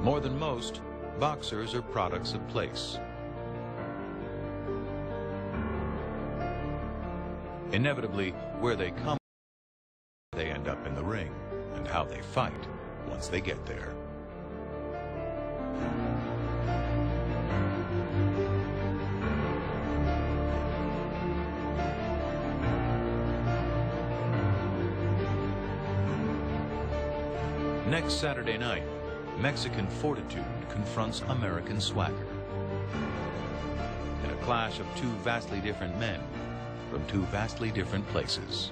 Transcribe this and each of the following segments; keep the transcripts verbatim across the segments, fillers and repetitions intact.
More than most, boxers are products of place. Inevitably, where they come, they end up in the ring, and how they fight once they get there. Next Saturday night, Mexican fortitude confronts American swagger in a clash of two vastly different men from two vastly different places.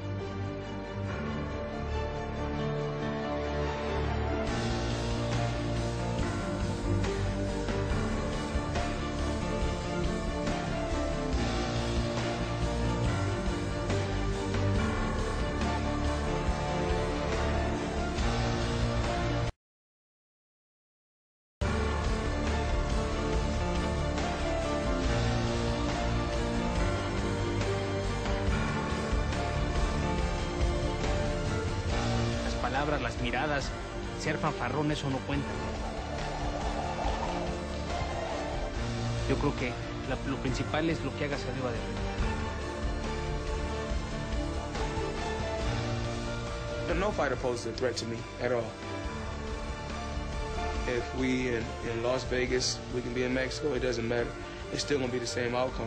Las miradas, ser fanfarrón, eso no cuenta. Yo creo que la, lo principal es lo que hagas arriba de ring. No fighter poses a threat to me at all. If we in, in Las Vegas, we can be in Mexico, it doesn't matter. It's still gonna be the same outcome.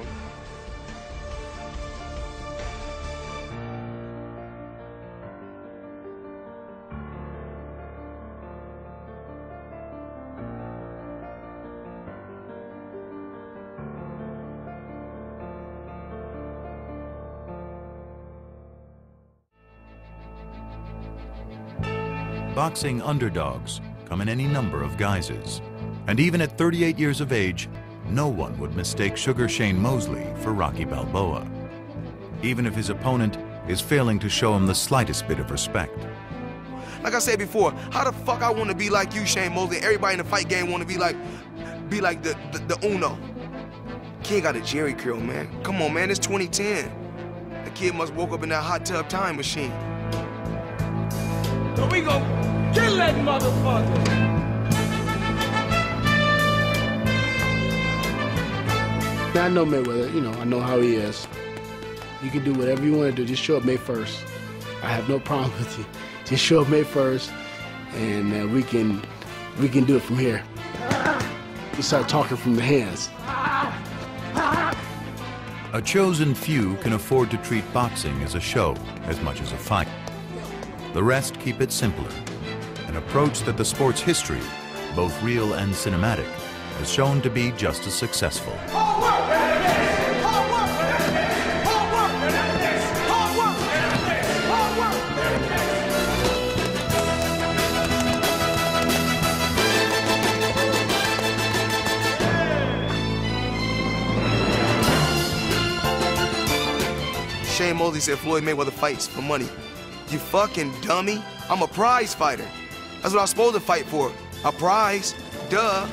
Boxing underdogs come in any number of guises. And even at thirty-eight years of age, no one would mistake Sugar Shane Mosley for Rocky Balboa, even if his opponent is failing to show him the slightest bit of respect. Like I said before, how the fuck I want to be like you, Shane Mosley? Everybody in the fight game want to be like, be like the, the, the Uno. Kid got a Jerry curl, man. Come on, man, it's twenty ten. The kid must woke up in that hot tub time machine. So we go kill that motherfucker. Now, I know Mayweather, you know, I know how he is. You can do whatever you want to do, just show up May first. I have no problem with you. Just show up May first, and uh, we can we can do it from here. We start talking from the hands. A chosen few can afford to treat boxing as a show as much as a fight. The rest keep it simpler, an approach that the sport's history, both real and cinematic, has shown to be just as successful. Hard work! Hard work! Hard work! Hard work! Hard work! Shane Mosley said Floyd Mayweather fights for money. You fucking dummy. I'm a prize fighter. That's what I'm supposed to fight for. A prize. Duh.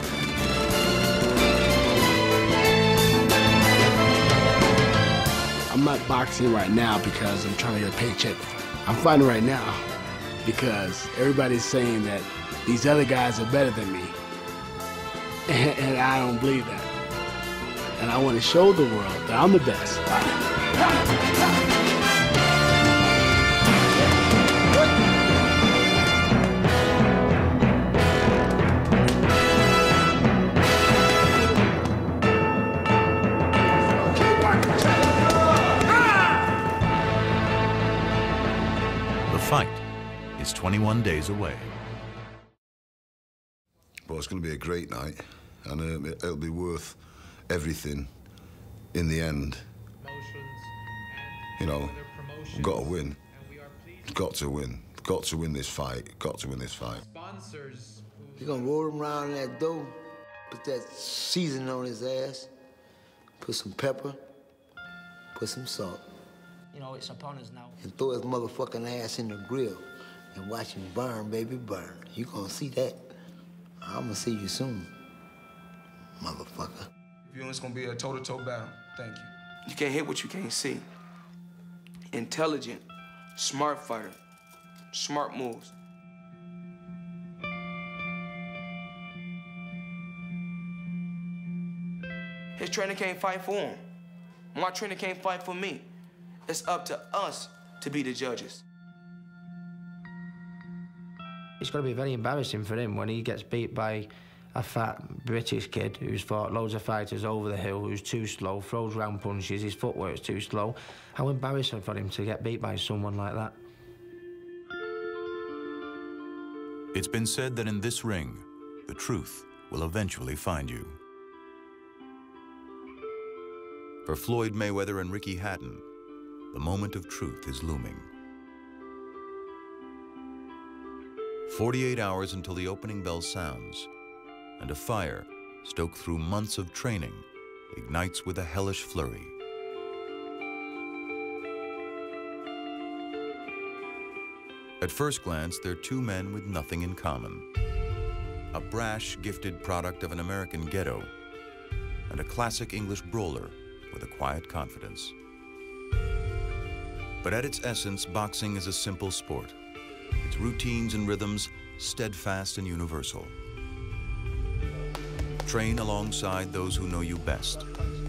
I'm not boxing right now because I'm trying to get a paycheck. I'm fighting right now because everybody's saying that these other guys are better than me. And, and I don't believe that. And I want to show the world that I'm the best. The fight is twenty-one days away. Well, it's going to be a great night, and um, it, it'll be worth everything in the end. You know, we've got to win. Got to win. Got to win this fight. Got to win this fight. You're gonna roll him around in that dough, put that seasoning on his ass, put some pepper, put some salt. You know, it's opponents now. And throw his motherfucking ass in the grill and watch him burn, baby, burn. You gonna see that. I'm gonna see you soon, motherfucker. You know, it's gonna be a toe-to-toe battle. Thank you. You can't hit what you can't see. Intelligent, smart fighter, smart moves. trainer can't fight for him. My trainer can't fight for me. It's up to us to be the judges. It's got to be very embarrassing for him when he gets beat by a fat British kid who's fought loads of fighters over the hill, who's too slow, throws round punches, his footwork's too slow. How embarrassing for him to get beat by someone like that. It's been said that in this ring, the truth will eventually find you. For Floyd Mayweather and Ricky Hatton, the moment of truth is looming. forty-eight hours until the opening bell sounds, and a fire, stoked through months of training, ignites with a hellish flurry. At first glance, they're two men with nothing in common. A brash, gifted product of an American ghetto, and a classic English brawler with a quiet confidence. But at its essence, boxing is a simple sport. Its routines and rhythms steadfast and universal. Train alongside those who know you best.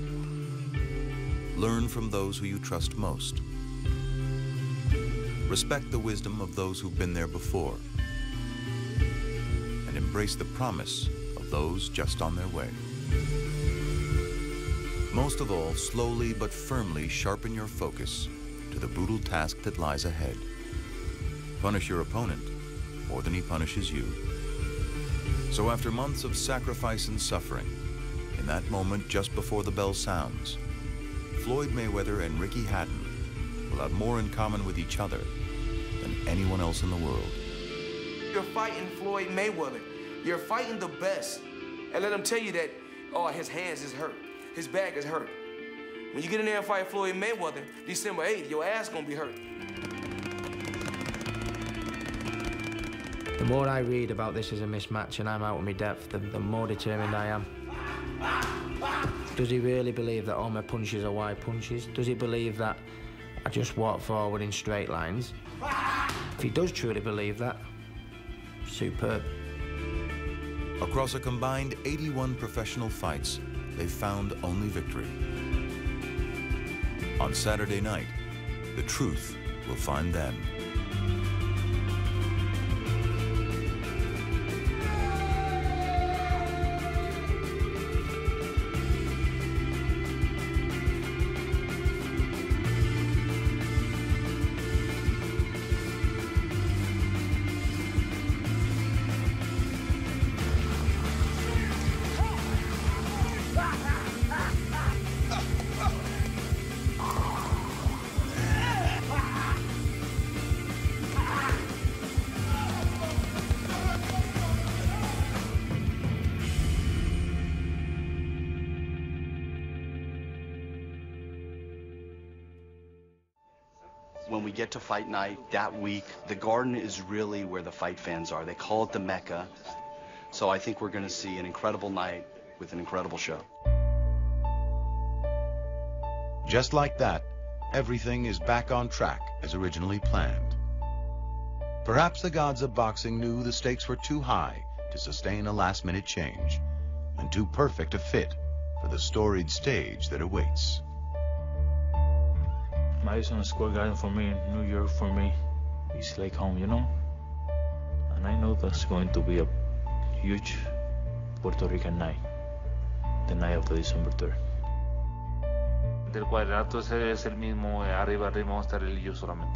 Learn from those who you trust most. Respect the wisdom of those who've been there before. And embrace the promise of those just on their way. Most of all, slowly but firmly sharpen your focus to the brutal task that lies ahead. Punish your opponent more than he punishes you. So after months of sacrifice and suffering, in that moment just before the bell sounds, Floyd Mayweather and Ricky Hatton will have more in common with each other than anyone else in the world. You're fighting Floyd Mayweather. You're fighting the best. And let him tell you that, oh, his hands is hurt. His back is hurt. When you get in there and fight Floyd Mayweather, December eighth, your ass gonna be hurt. The more I read about this as a mismatch and I'm out of my depth, the, the more determined I am. Does he really believe that all my punches are wide punches? Does he believe that I just walk forward in straight lines? If he does truly believe that, superb. Across a combined eighty-one professional fights, they've found only victory. On Saturday night, the truth will find them. When we get to fight night that week, the Garden is really where the fight fans are. They call it the Mecca. So I think we're going to see an incredible night with an incredible show. Just like that, everything is back on track as originally planned. Perhaps the gods of boxing knew the stakes were too high to sustain a last-minute change, and too perfect a fit for the storied stage that awaits. Madison Square Garden for me, New York for me, it's like home, you know? And I know that's going to be a huge Puerto Rican night, the night of the December third. Del cuadrilátero ese es el mismo, eh, arriba, arriba vamos a estar él y yo solamente.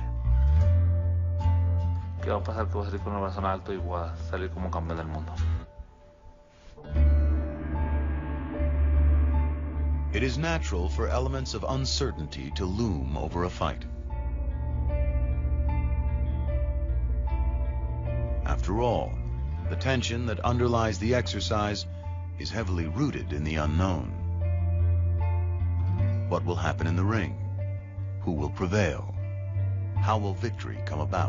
¿Qué va a pasar? Que voy a salir con el brazo alto y voy a salir como campeón del mundo. It is natural for elements of uncertainty to loom over a fight. After all, the tension that underlies the exercise is heavily rooted in the unknown. What will happen in the ring? Who will prevail? How will victory come about?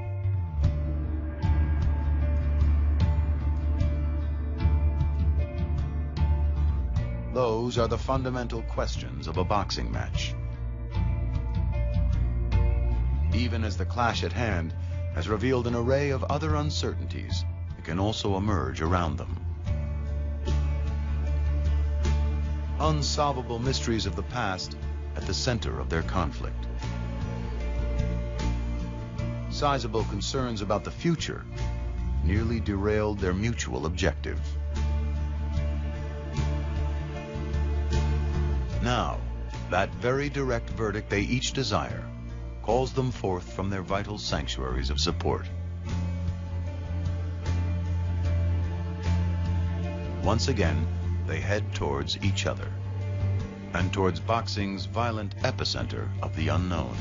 Those are the fundamental questions of a boxing match. Even as the clash at hand has revealed an array of other uncertainties that can also emerge around them. unsolvable mysteries of the past at the center of their conflict. Sizable concerns about the future nearly derailed their mutual objective. Now, that very direct verdict they each desire calls them forth from their vital sanctuaries of support. Once again, they head towards each other and towards boxing's violent epicenter of the unknown.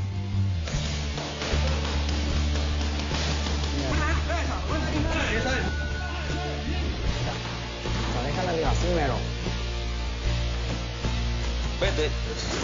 Vete.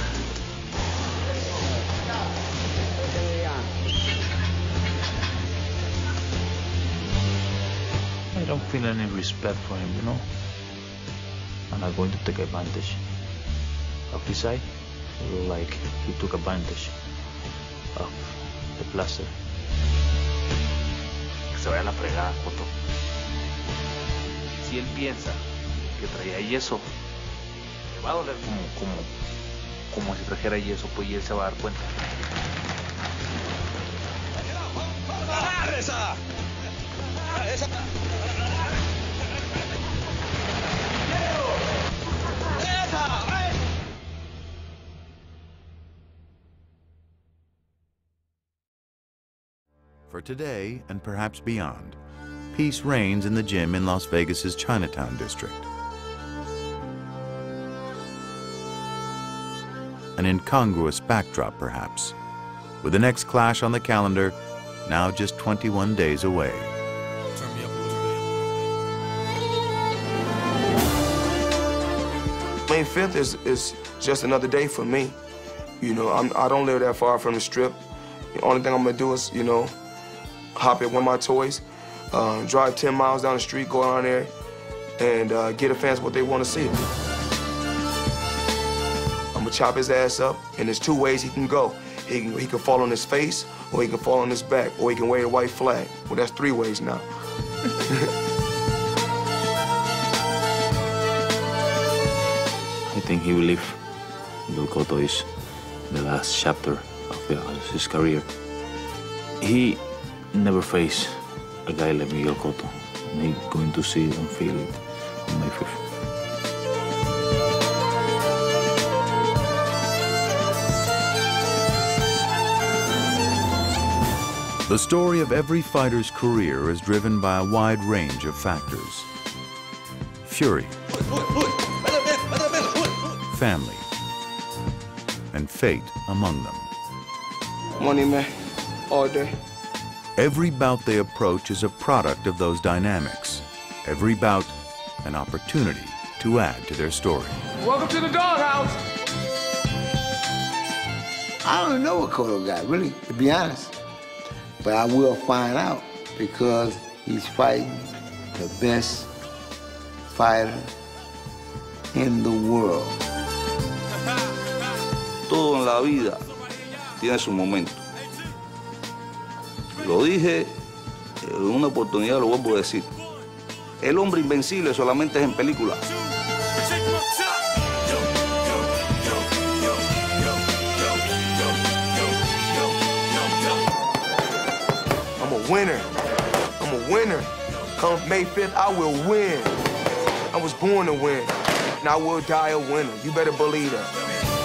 I don't feel any respect for him, you know? And I'm going to take advantage of his side, like he took advantage of the plaster. Que se vaya a la fregada, Joto. Si él piensa que traía yeso, le va a doler como, como, como si trajera yeso, pues y él se va a dar cuenta. ¡Esa! ¡Esa! For today, and perhaps beyond, peace reigns in the gym in Las Vegas's Chinatown district. An incongruous backdrop, perhaps, with the next clash on the calendar now just twenty-one days away. May fifth is, is just another day for me. You know, I'm, I don't live that far from the Strip. The only thing I'm gonna do is, you know, hop in one of my toys, uh, drive ten miles down the street, go down there, and uh, get the fans what they want to see. I'm gonna chop his ass up, and there's two ways he can go. He can, he can fall on his face, or he can fall on his back, or he can wave a white flag. Well, that's three ways now. I think he will leave. Miguel Cotto is the last chapter of, the, of his career. He never faced a guy like Miguel Cotto, and he's going to see it and feel it on May fifth. The story of every fighter's career is driven by a wide range of factors. Fury, family, and fate among them. Money, man, all day. Every bout they approach is a product of those dynamics. Every bout, an opportunity to add to their story. Welcome to the doghouse. I don't know what Cotto got, really, to be honest. But I will find out because he's fighting the best fighter in the world. Todo en la vida tiene su momento. Lo dije en una oportunidad, lo vuelvo a decir. El hombre invencible solamente es en película. I'm a winner. I'm a winner. Come May fifth, I will win. I was born to win, and I will die a winner. You better believe that.